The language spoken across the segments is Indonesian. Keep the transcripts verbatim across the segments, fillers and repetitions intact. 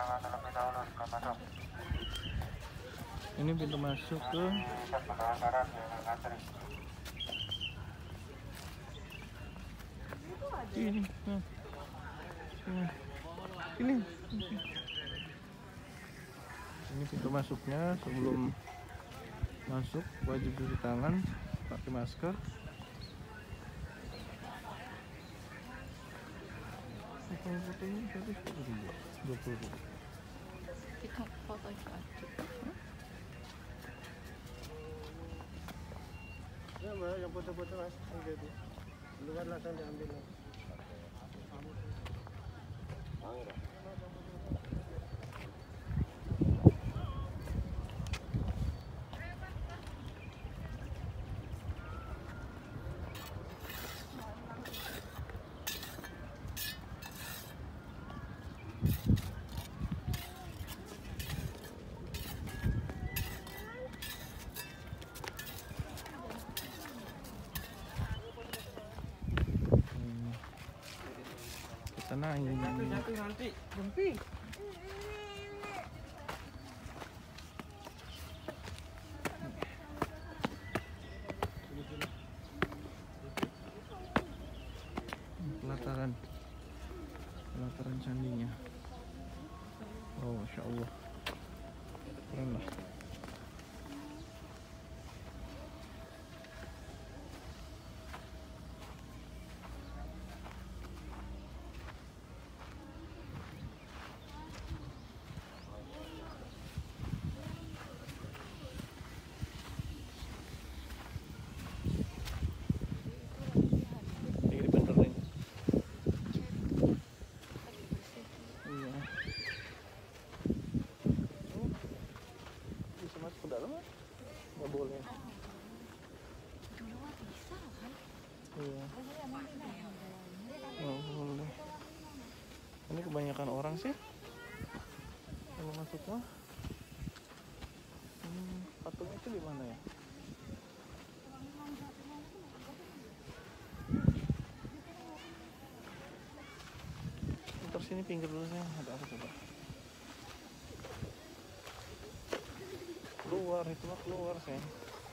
Ini pintu masuk ke ini. Nah. Ini. Ini pintu masuknya. Sebelum masuk wajib cuci tangan, pakai masker. Foto-fotonya tadi dua puluh ribu. Kita foto itu aja. Ya, Mbak, yang foto-foto Mas, yang jadi. Luar langsung diambil. Tenang ini. Jatuh nanti, jemping. Pelataran, pelataran candinya. Oh, masya Allah, keren lah. Nggak boleh. Iya. Nggak boleh. Ini kebanyakan orang sih kalau masuk mah. Hmm, patungnya itu di mana ya? Terus sini pinggir dulu sayang, ada apa coba? Keluar itu mah keluar sayang.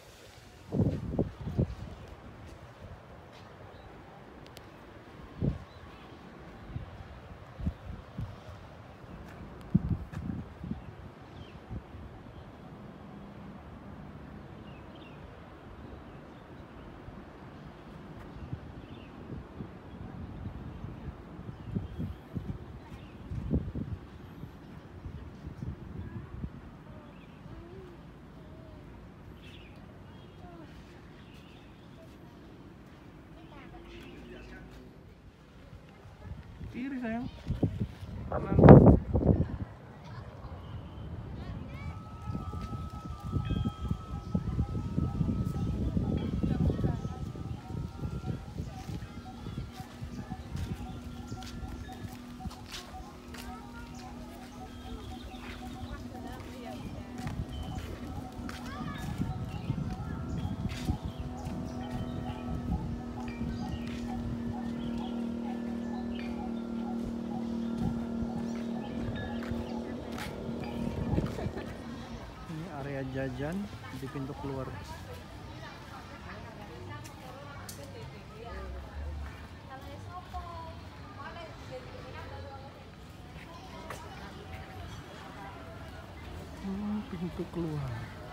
Kiri sayang, kanan. Area jajan di pintu keluar. Hmm, pintu keluar.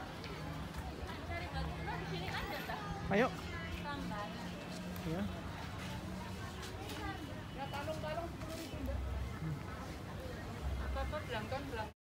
Ayo. Ya. Ya, kalung-kalung sepuluh ribu, Mbak. Apa-apa belangkon belangkon.